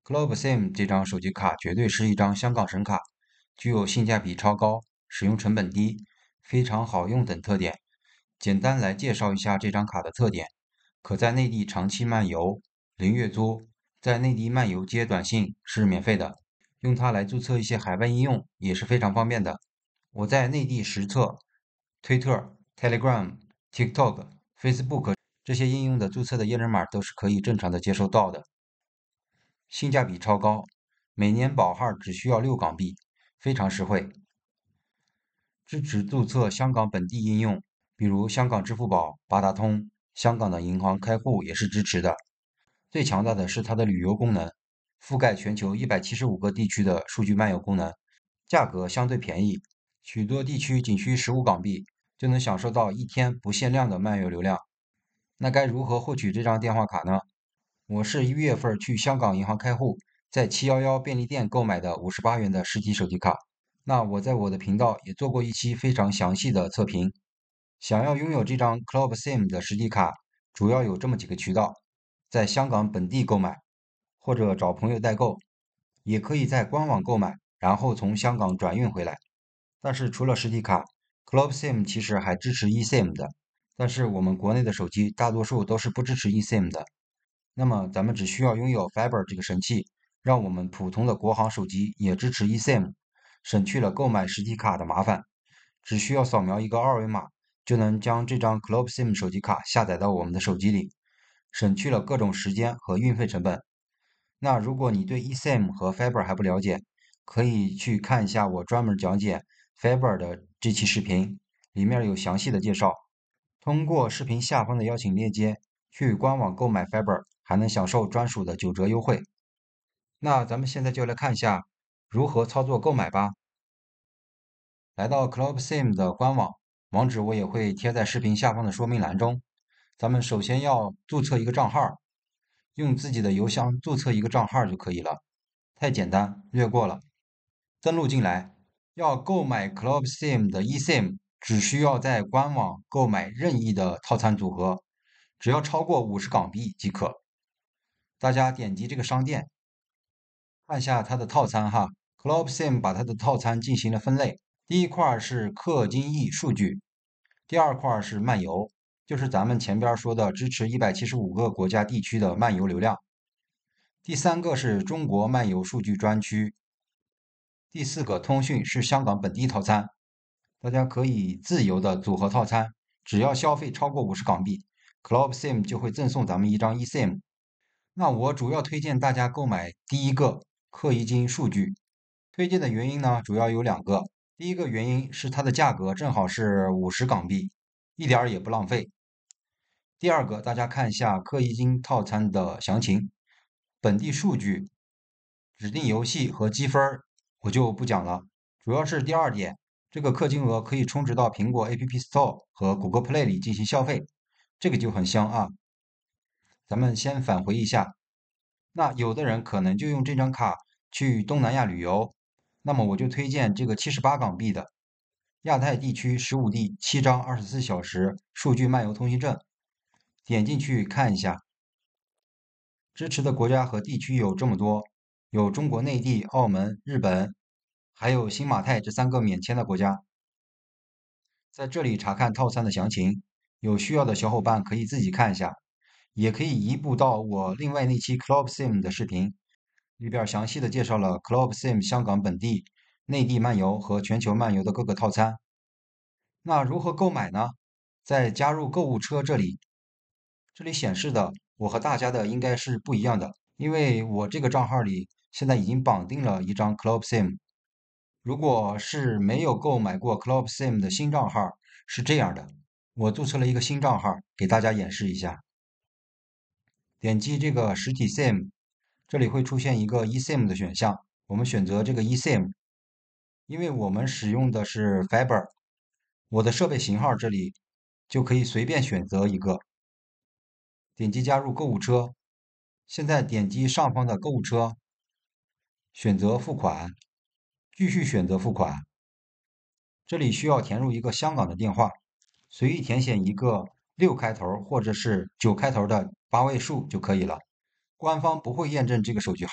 Club SIM 这张手机卡绝对是一张香港神卡，具有性价比超高、使用成本低、非常好用等特点。简单来介绍一下这张卡的特点：可在内地长期漫游，零月租，在内地漫游接短信是免费的，用它来注册一些海外应用也是非常方便的。我在内地实测，推特、Telegram、TikTok、Facebook 这些应用的注册的验证码都是可以正常的接收到的。性价比超高，每年保号只需要6港币，非常实惠。支持注册香港本地应用，比如香港支付宝、八达通，香港的银行开户也是支持的。最强大的是它的旅游功能，覆盖全球175个地区的数据漫游功能，价格相对便宜，许多地区仅需15港币就能享受到1天不限量的漫游流量。那该如何获取这张电话卡呢？我是1月份去香港银行开户，在711便利店购买的58元的实体手机卡。那我在我的频道也做过一期非常详细的测评。想要拥有这张 Club SIM 的实体卡，主要有这么几个渠道：在香港本地购买，或者找朋友代购，也可以在官网购买，然后从香港转运回来。但是除了实体卡，Club SIM 其实还支持 eSIM 的，但是我们国内的手机大多数都是不支持 eSIM 的。那么咱们只需要拥有 Fiber 这个神器，让我们普通的国行手机也支持 eSIM，省去了购买实体卡的麻烦，只需要扫描一个二维码，就能将这张 Club SIM 手机卡下载到我们的手机里，省去了各种时间和运费成本。那如果你对 eSIM 和 Fiber 还不了解，可以去看一下我专门讲解 Fiber 的这期视频，里面有详细的介绍。通过视频下方的邀请链接去官网购买 Fiber，还能享受专属的9折优惠。那咱们现在就来看一下如何操作购买吧。来到 Club SIM 的官网，网址我也会贴在视频下方的说明栏中。咱们首先要注册一个账号，用自己的邮箱注册一个账号就可以了，太简单，略过了。登录进来，要购买 Club SIM 的 eSIM，只需要在官网购买任意的套餐组合，只要超过50港币即可。大家点击这个商店，看一下它的套餐哈。Club SIM 把它的套餐进行了分类，第一块是氪金易数据，第二块是漫游，就是咱们前边说的支持175个国家地区的漫游流量。第三个是中国漫游数据专区，第四个通讯是香港本地套餐。大家可以自由的组合套餐，只要消费超过50港币，Club SIM 就会赠送咱们一张 eSIM。那我主要推荐大家购买第一个氪一金数据，推荐的原因呢主要有2个。第一个原因是它的价格正好是50港币，一点儿也不浪费。第二个，大家看一下氪一金套餐的详情，本地数据、指定游戏和积分我就不讲了，主要是第二点，这个氪金额可以充值到苹果 App Store 和谷歌 Play 里进行消费，这个就很香啊。咱们先返回一下，那有的人可能就用这张卡去东南亚旅游，那么我就推荐这个78港币的亚太地区15地7张24小时数据漫游通行证，点进去看一下，支持的国家和地区有这么多，有中国内地、澳门、日本，还有新马泰这3个免签的国家。在这里查看套餐的详情，有需要的小伙伴可以自己看一下，也可以移步到我另外那期 Club SIM 的视频，里边详细的介绍了 Club SIM 香港本地、内地漫游和全球漫游的各个套餐。那如何购买呢？在加入购物车这里，这里显示的我和大家的应该是不一样的，因为我这个账号里现在已经绑定了一张 Club SIM。如果是没有购买过 Club SIM 的新账号，是这样的，我注册了一个新账号，给大家演示一下。点击这个实体 SIM，这里会出现一个 eSIM 的选项，我们选择这个 eSIM，因为我们使用的是 Fiber，我的设备型号这里就可以随便选择一个。点击加入购物车，现在点击上方的购物车，选择付款，继续选择付款。这里需要填入一个香港的电话，随意填写一个6开头或者是9开头的8位数就可以了。官方不会验证这个手机号，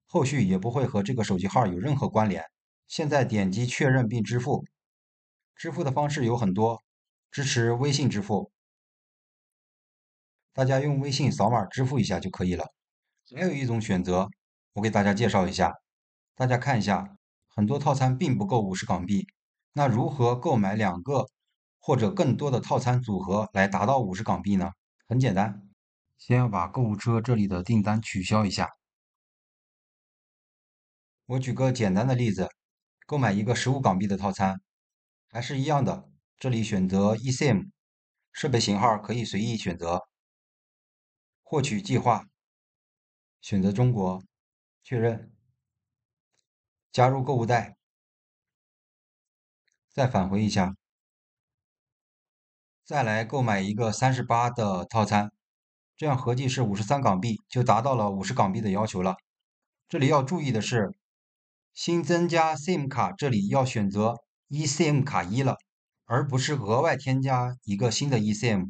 后续也不会和这个手机号有任何关联。现在点击确认并支付，支付的方式有很多，支持微信支付，大家用微信扫码支付一下就可以了。还有一种选择，我给大家介绍一下，大家看一下，很多套餐并不够50港币，那如何购买2个或者更多的套餐组合来达到50港币呢？很简单，先要把购物车这里的订单取消一下。我举个简单的例子，购买一个15港币的套餐，还是一样的，这里选择 eSIM，设备型号可以随意选择，获取计划，选择中国，确认，加入购物袋，再返回一下，再来购买一个38的套餐，这样合计是53港币，就达到了50港币的要求了。这里要注意的是，新增加 SIM 卡这里要选择 eSIM 卡1了，而不是额外添加一个新的 eSIM。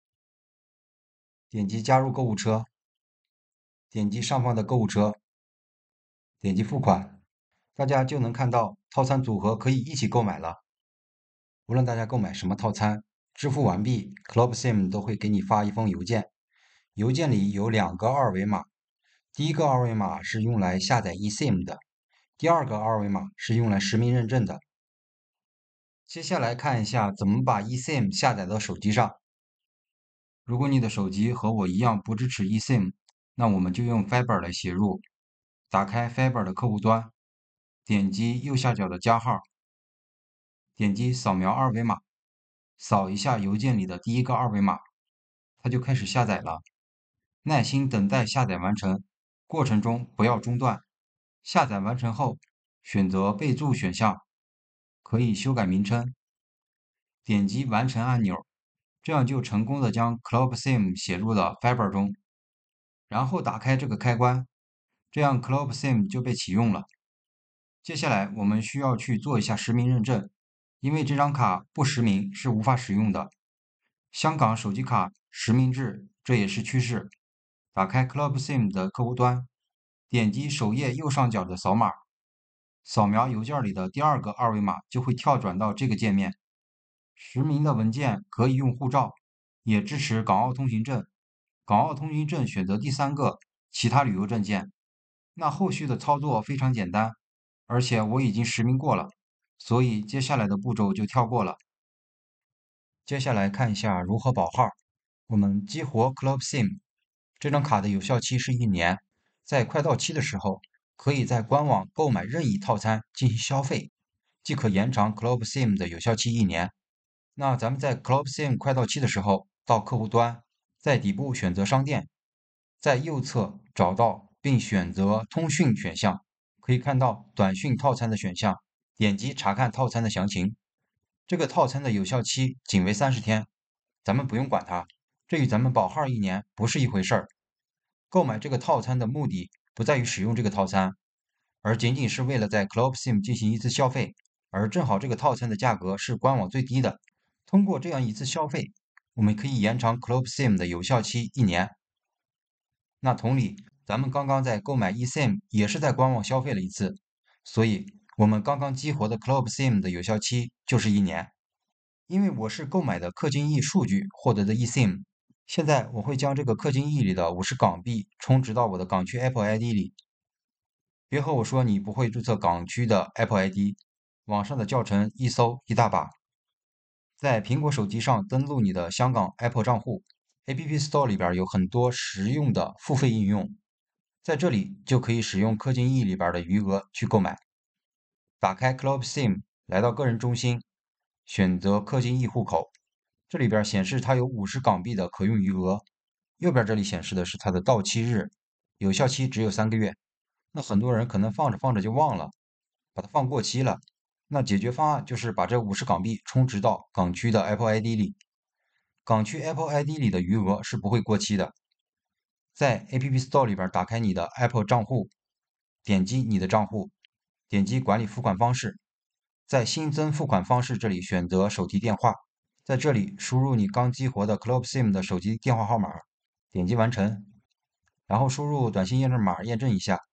点击加入购物车，点击上方的购物车，点击付款，大家就能看到套餐组合可以一起购买了。无论大家购买什么套餐，支付完毕，Club SIM 都会给你发一封邮件，邮件里有2个二维码，第一个二维码是用来下载 eSIM 的，第二个二维码是用来实名认证的。接下来看一下怎么把 eSIM 下载到手机上。如果你的手机和我一样不支持 eSIM，那我们就用 Fiber 来写入。打开 Fiber 的客户端，点击右下角的加号，点击扫描二维码，扫一下邮件里的第一个二维码，它就开始下载了。耐心等待下载完成，过程中不要中断。下载完成后，选择备注选项，可以修改名称，点击完成按钮，这样就成功的将 Club SIM 写入了 Fiber 中。然后打开这个开关，这样 Club SIM 就被启用了。接下来我们需要去做一下实名认证，因为这张卡不实名是无法使用的。香港手机卡实名制，这也是趋势。打开 Club SIM 的客户端，点击首页右上角的扫码，扫描邮件里的第二个二维码，就会跳转到这个界面。实名的文件可以用护照，也支持港澳通行证。港澳通行证选择第3个，其他旅游证件。那后续的操作非常简单，而且我已经实名过了，所以接下来的步骤就跳过了。接下来看一下如何保号。我们激活 Club SIM，这张卡的有效期是1年，在快到期的时候，可以在官网购买任意套餐进行消费，即可延长 Club SIM 的有效期1年。那咱们在 Club SIM 快到期的时候，到客户端，在底部选择商店，在右侧找到并选择通讯选项，可以看到短讯套餐的选项，点击查看套餐的详情。这个套餐的有效期仅为30天，咱们不用管它，这与咱们保号1年不是一回事儿。购买这个套餐的目的不在于使用这个套餐，而仅仅是为了在 Club SIM 进行一次消费，而正好这个套餐的价格是官网最低的。通过这样一次消费，我们可以延长 Club SIM 的有效期1年。那同理，咱们刚刚在购买 eSIM 也是在官网消费了一次，所以我们刚刚激活的 Club SIM 的有效期就是1年。因为我是购买的氪金 E 数据获得的 eSIM，现在我会将这个氪金 E 里的50港币充值到我的港区 Apple ID 里。别和我说你不会注册港区的 Apple ID，网上的教程一搜一大把。在苹果手机上登录你的香港 Apple 账户，App Store 里边有很多实用的付费应用，在这里就可以使用氪金 E 里边的余额去购买。打开 Club SIM，来到个人中心，选择氪金 E 户口，这里边显示它有50港币的可用余额。右边这里显示的是它的到期日，有效期只有3个月。那很多人可能放着放着就忘了，把它放过期了。那解决方案就是把这50港币充值到港区的 Apple ID 里。港区 Apple ID 里的余额是不会过期的。在 App Store 里边打开你的 Apple 账户，点击你的账户，点击管理付款方式，在新增付款方式这里选择手提电话，在这里输入你刚激活的 Club SIM 的手机电话号码，点击完成，然后输入短信验证码验证一下，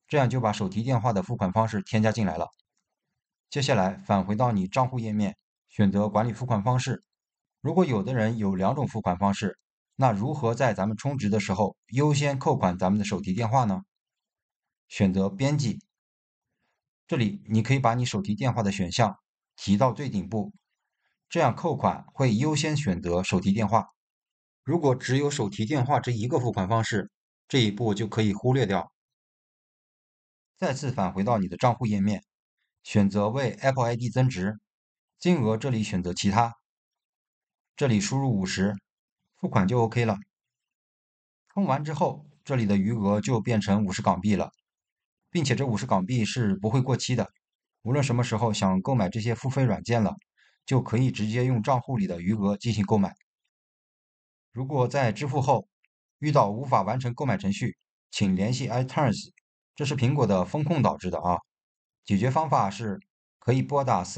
这样就把手提电话的付款方式添加进来了。接下来返回到你账户页面，选择管理付款方式。如果有的人有2种付款方式，那如何在咱们充值的时候优先扣款咱们的手提电话呢？选择编辑，这里你可以把你手提电话的选项提到最顶部，这样扣款会优先选择手提电话。如果只有手提电话这一个付款方式，这一步就可以忽略掉。再次返回到你的账户页面，选择为 Apple ID 增值，金额这里选择其他，这里输入50，付款就 OK 了。充完之后，这里的余额就变成50港币了，并且这50港币是不会过期的。无论什么时候想购买这些付费软件了，就可以直接用账户里的余额进行购买。如果在支付后遇到无法完成购买程序，请联系 iTurns，这是苹果的风控导致的啊。解决方法是可以拨打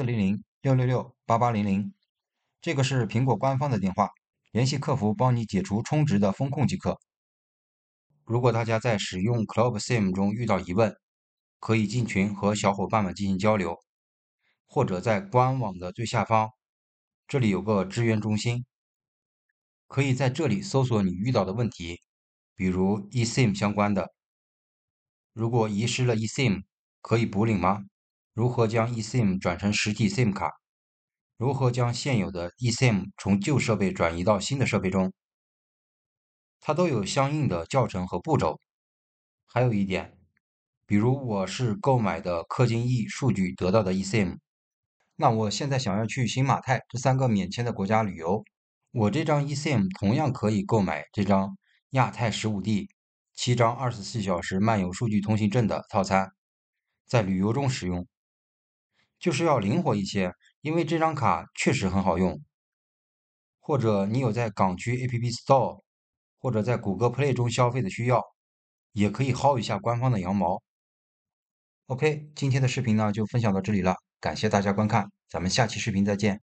400-666-8800，这个是苹果官方的电话，联系客服帮你解除充值的风控即可。如果大家在使用 Club SIM 中遇到疑问，可以进群和小伙伴们进行交流，或者在官网的最下方，这里有个支援中心，可以在这里搜索你遇到的问题，比如 eSIM 相关的。如果遗失了 eSIM，可以补领吗？如何将 eSIM 转成实体 SIM 卡？如何将现有的 eSIM 从旧设备转移到新的设备中？它都有相应的教程和步骤。还有一点，比如我是购买的氪金 E 数据得到的 eSIM，那我现在想要去新马泰这3个免签的国家旅游，我这张 eSIM 同样可以购买这张亚太15地7张24小时漫游数据通行证的套餐，在旅游中使用，就是要灵活一些，因为这张卡确实很好用。或者你有在港区 App Store 或者在谷歌 Play 中消费的需要，也可以薅一下官方的羊毛。OK，今天的视频呢就分享到这里了，感谢大家观看，咱们下期视频再见。